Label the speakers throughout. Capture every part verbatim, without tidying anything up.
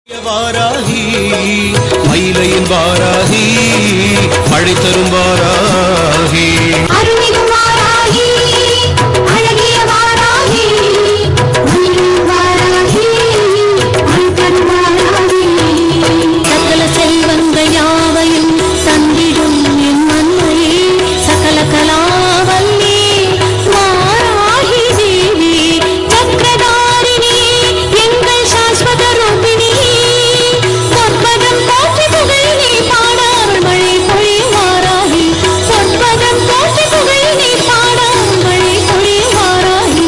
Speaker 1: வாராகி மயிலையின் வாராகி மழை தரும் வாராகி
Speaker 2: அருள்மிகும் வாராகி அழகிய வாராகி மயிலையின் வாராகி மழை தரும் வாராகி சகல செல்வங்கள் யாவையும் தந்திடும் என் மன்னையே சகல கலாவல்லி வாராகி தேவி சக்கரதாரிணி எங்கள் சாஸ்வத ரூபிணி பொற்பதம் போற்றி புகழ் நீ பாடார் மழை பொழியும் வாராகி பொற்பதம் போற்றி புகழ் நீ பாடார் மழை பொழியும் வாராகி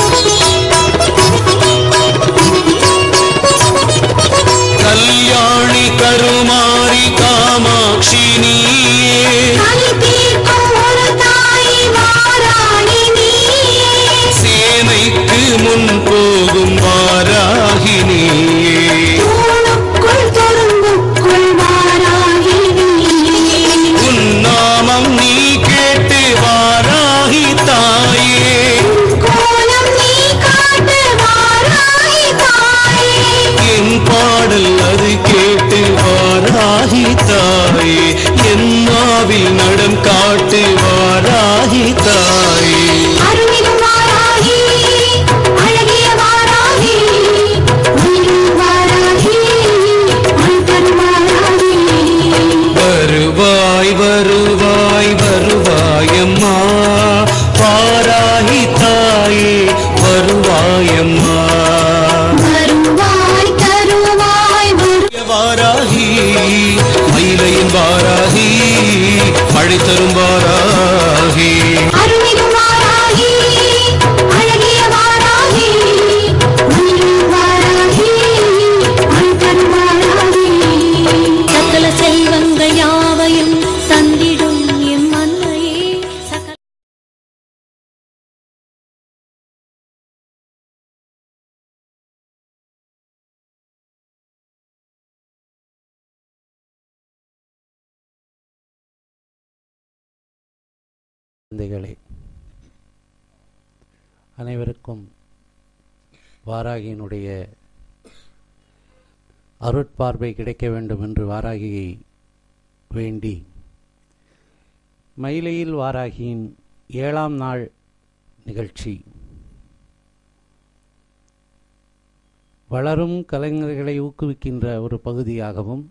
Speaker 1: கல்யாணி கருமாரி காமாட்சி நீயே
Speaker 2: கலி தீர்க்கும் ஒரு தாய் வாராகி நீயே
Speaker 1: சேனைக்கு முன் போகும் வாராகி நீயே
Speaker 2: தூணுக்குள் துரும்புக்குள் வாராகி நீயே
Speaker 1: உன் நாமம் நீ கேட்டு வாராகி தாயே
Speaker 2: கோலம் நீ காட்டு வாராகி தாயே
Speaker 1: என் பாடல் அது கேட்டு வாராகி தாயே என் நாவில் நடம் காட்டு வாராகி தாயே
Speaker 2: அருள்மிகும் வாராகி அழகிய வாராகி மயிலையின் வாராகி மழை தரும் வாராகி
Speaker 1: வருவாய் வருவாய் வருவாயம்மா வாராகி தாயே வருவாயம்மா
Speaker 2: வருவாய் தருவாய் வரு
Speaker 1: வாராகி மயிலையின் வாராகி மழை தரும் வாராகி
Speaker 2: அருள்மிகும் வாராகி அழகிய வாராகி மயிலையின் வாராகி மழை தரும் வாராகி சகல செல்வங்கள் யாவையும் தந்திடும் எம் மன்னையே சகல
Speaker 3: குழந்தைகளே, அனைவருக்கும் வாராகியினுடைய அருட்பார்வை கிடைக்க வேண்டும் என்று வாராகியை வேண்டி மயிலையில் வாராகியின் ஏழாம் நாள் நிகழ்ச்சி வளரும் கலைஞர்களை ஊக்குவிக்கின்ற ஒரு பகுதியாகவும்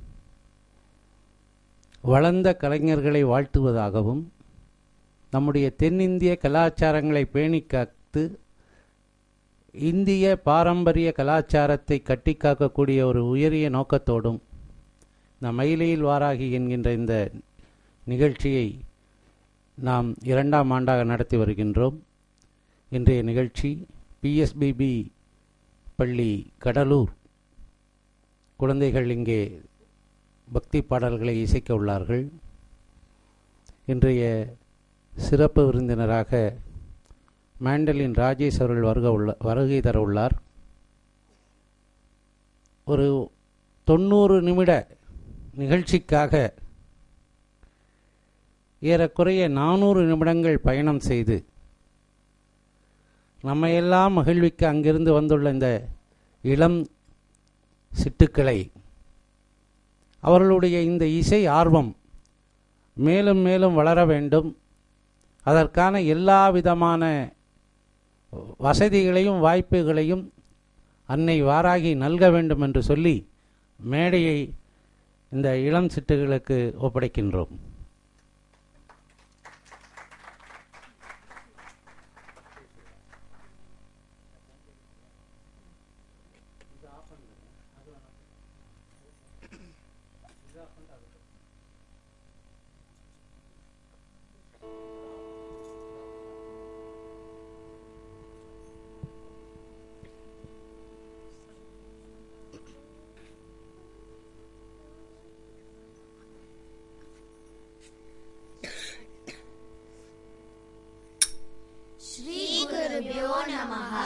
Speaker 3: வளர்ந்த கலைஞர்களை வாழ்த்துவதாகவும் நம்முடைய தென்னிந்திய கலாச்சாரங்களை பேணி காத்து இந்திய பாரம்பரிய கலாச்சாரத்தை கட்டி காக்கக்கூடிய ஒரு உயரிய நோக்கத்தோடும் இந்த மயிலையில் வாராகி என்கின்ற இந்த நிகழ்ச்சியை நாம் இரண்டாம் ஆண்டாக நடத்தி வருகின்றோம். இன்றைய நிகழ்ச்சி பிஎஸ்பிபி பள்ளி கடலூர் குழந்தைகள் இங்கே பக்தி பாடல்களை இசைக்க உள்ளார்கள். இன்றைய சிறப்பு விருந்தினராக மேண்டலின் ராஜேஷ் அவர்கள் வருக உள்ள வருகை தர உள்ளார். ஒரு தொண்ணூறு நிமிட நிகழ்ச்சிக்காக ஏறக்குறைய நானூறு நிமிடங்கள் பயணம் செய்து நம்மையெல்லாம் மகிழ்விக்க அங்கிருந்து வந்துள்ள இந்த இளம் சிட்டுக்களை அவர்களுடைய இந்த இசை ஆர்வம் மேலும் மேலும் வளர வேண்டும், அதற்கான எல்லா விதமான வசதிகளையும் வாய்ப்புகளையும் அன்னை வாராகி நல்க வேண்டும் என்று சொல்லி மேடையை இந்த இளம் சிட்டுகளுக்கு ஒப்படைக்கின்றோம்.
Speaker 2: श्री गुरुभ्यो नमः।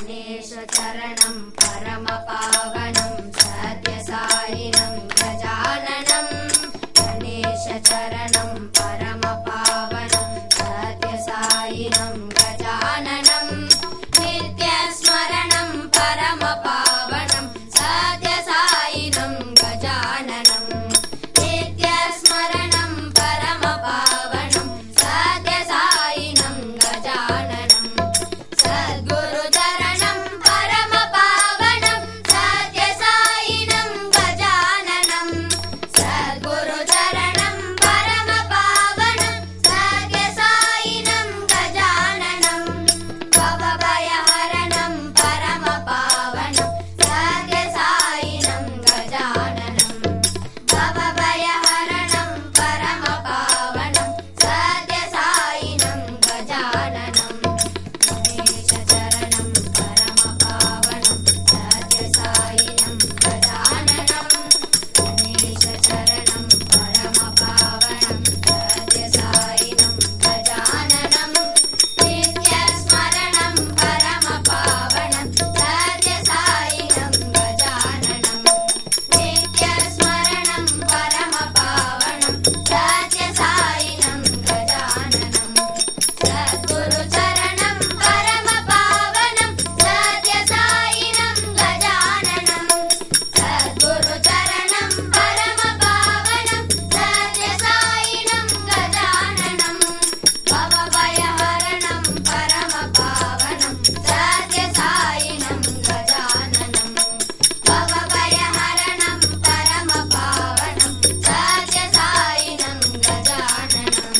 Speaker 2: गणेशचरणं परमपावनं सत्यसायिनं गजाननं गणेशचरणं परमपावनं सत्यसायिनं गजाननं नित्यस्मरणं परमपावनं सत्यसायिनं गजाननं नित्यस्मरणं परमपावनं सत्यसायिनं गजाननं सद्गुरुचरणं परमपावनं सत्यसायिनं गजाननं सद्गुरुचरणं परमपावनं सत्यसायिनं गजाननं भवभयहरणं परमपावनं सत्यसायिनं गजाननं भवभयहरणं परमपावनं सत्यसायिनं गजाननं गणेशचरणं परमपावनं सत्यसायिनं गजाननं गणेशचरणं परमपावनं सत्यसायिनं गजाननं नित्यस्मरणं परमपावनं सत्यसायिनं गजाननं नित्यस्मरणं परमपावनं सत्यसायिनं गजाननं सद्गुरुचरणं परमपावनं सत्यसायिनं गजाननं सद्गुरुचरणं परमपावनं सत्यसायिनं गजाननं भवभयहरणं परमपावनं सत्यसायिनं गजाननं भवभयहरणं परमपावनं सत्यसायिनं गजाननं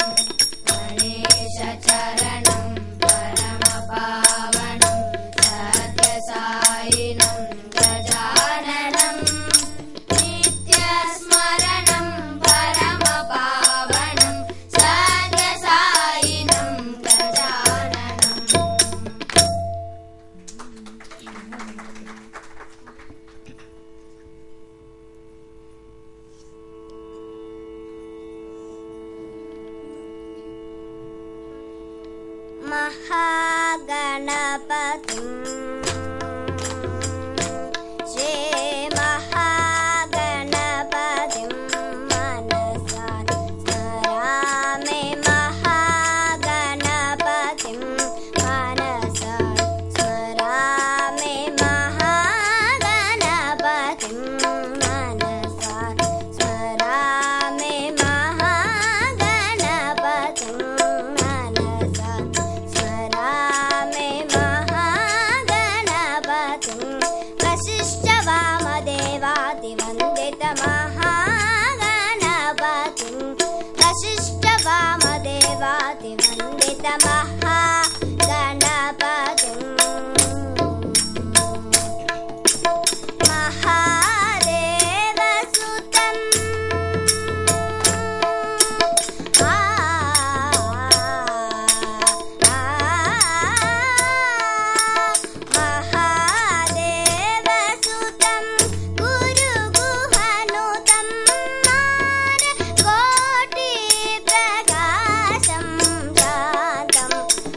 Speaker 2: गणेशचरणं परमपावनं सत्यसायिनं गजाननं नित्यस्मरणं परमपावनं सत्यसायिनं गजाननं महागणपतिं श्री महागणपतिं मनसा स्मरामि महागणपतिं मनसा स्मरामि महागणपतिं मनसा स्मरामि महागणपतिं मनसा स्मरामि महागणपतिं वसिष्ठवामदेवादिवन्दितमहागणपतिं वसिष्ठवामदेवादिवन्दितमहागणपतिं महादेवसुतं आ महादेवसुतं गुरुगुहनुतं कोटिप्रकाशं शान्तं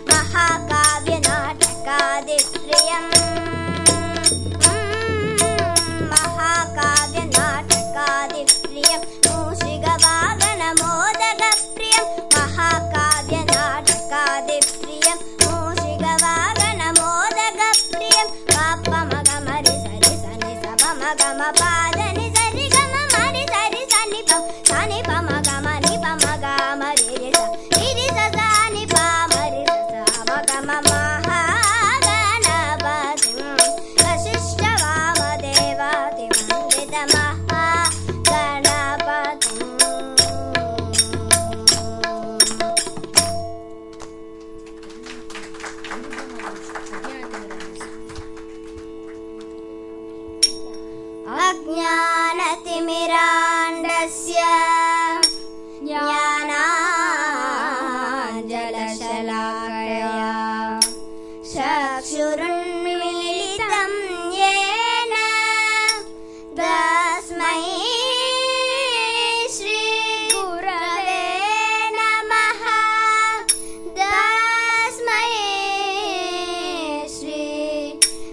Speaker 2: महाकाव्यनाटकादिप्रियं महाकाव्यनाटकादिप्रियं मूषिकवागनमोदकप्रियं महाकाव्यनाटकादिप्रियं मूषिकवागनमोदकप्रियं पापमगमरि सरि सनि सपमगमपादनि सरि गममरि सरि सनि पम सनि पमगमनि पमगमरि रि स रि स सनि पमरि स समगम महागणपतिं वसिष्ठवामदेवादिवन्दितमहागणपतिम् अज्ञानतिमिराण्डस्य ज्ञानाञ्जनशलाकया चक्षुरुन्मीलितं येन तस्मै श्रीगुरवे नमः। तस्मै श्री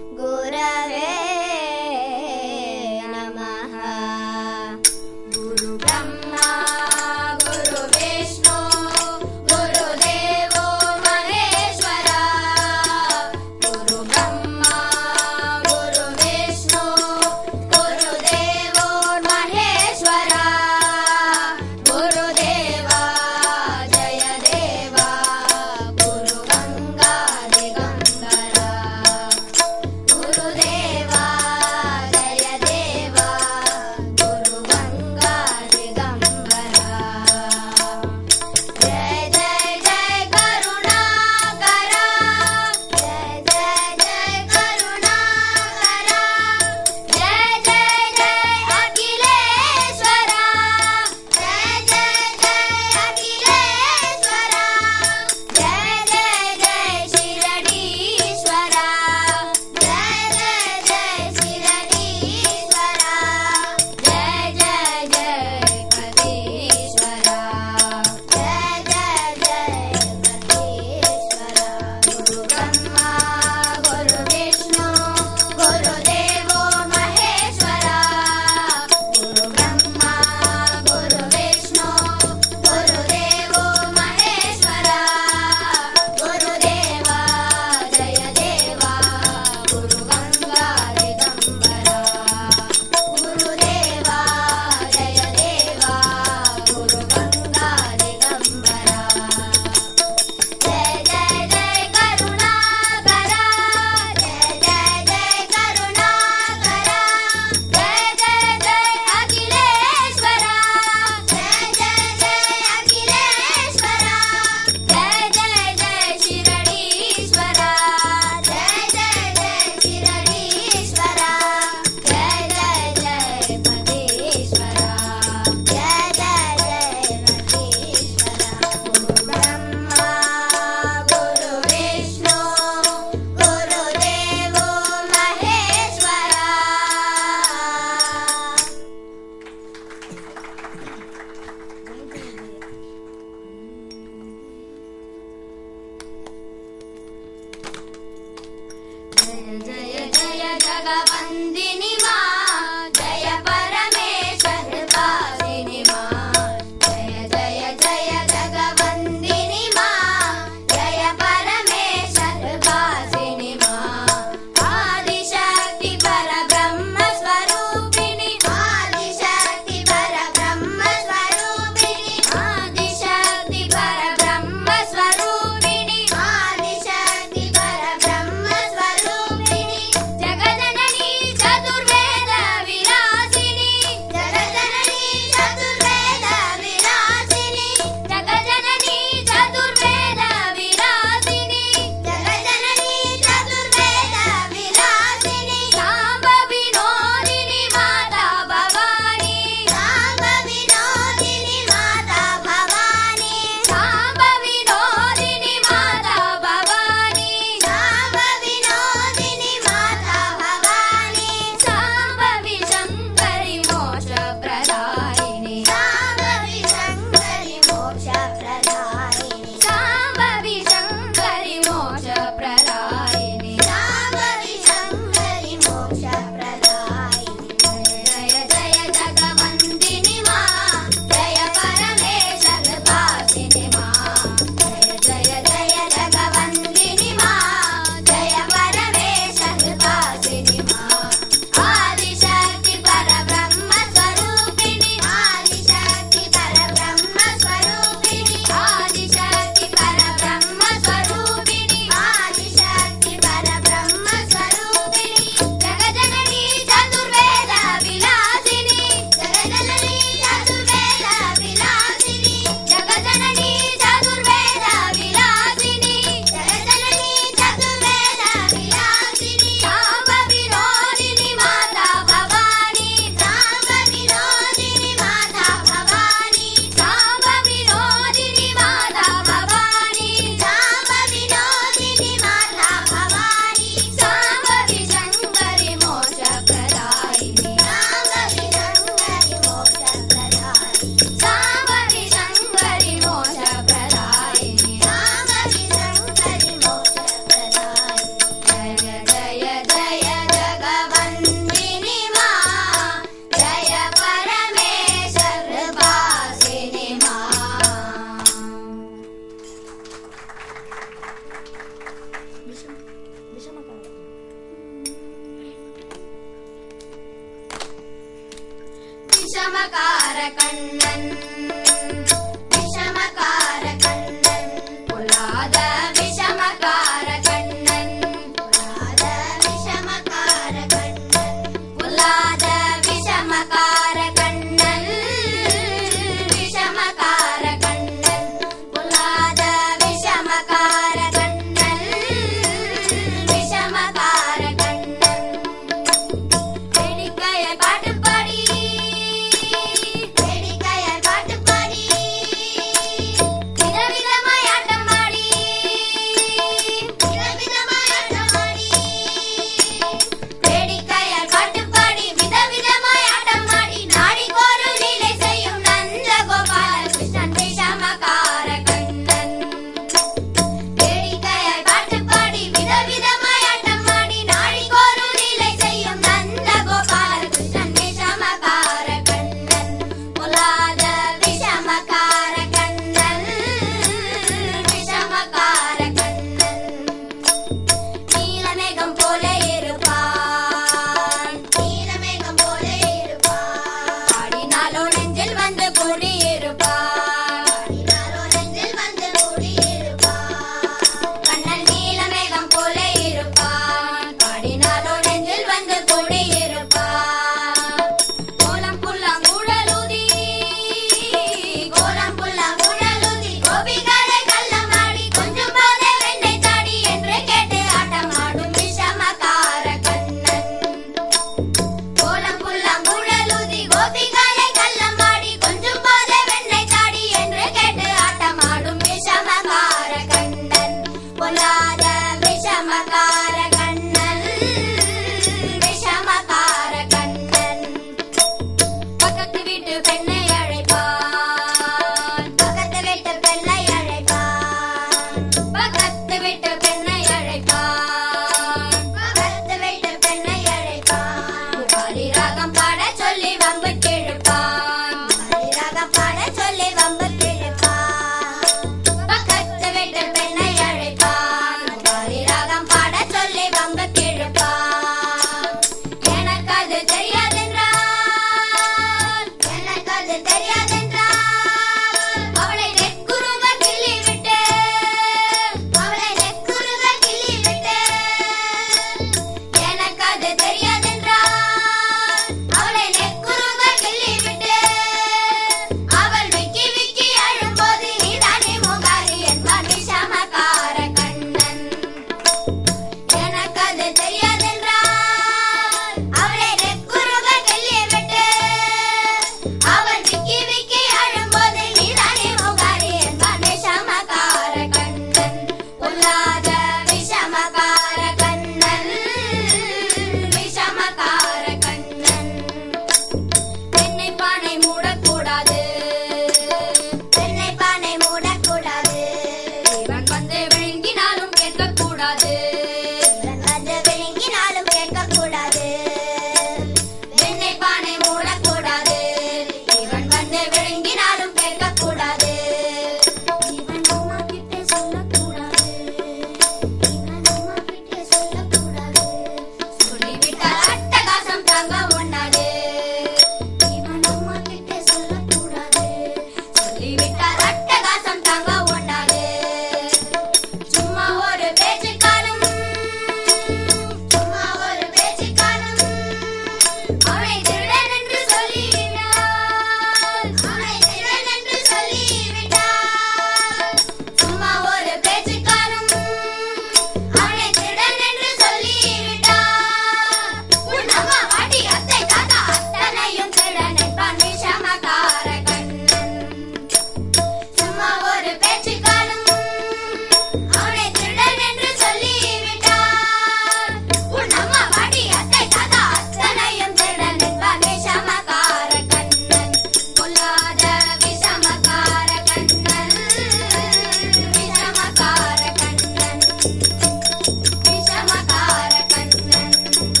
Speaker 2: விஷமகார கண்ணன்